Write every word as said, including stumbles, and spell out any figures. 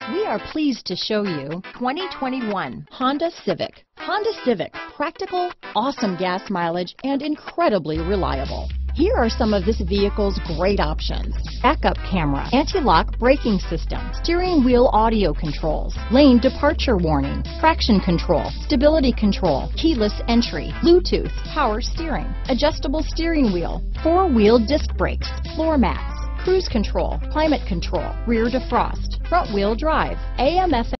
We are pleased to show you twenty twenty-one Honda Civic. Honda Civic, practical, awesome gas mileage, and incredibly reliable. Here are some of this vehicle's great options: backup camera, anti-lock braking system, steering wheel audio controls, lane departure warning, traction control, stability control, keyless entry, Bluetooth, power steering, adjustable steering wheel, four-wheel disc brakes, floor mats, cruise control, climate control, rear defrost, front wheel drive, A M F M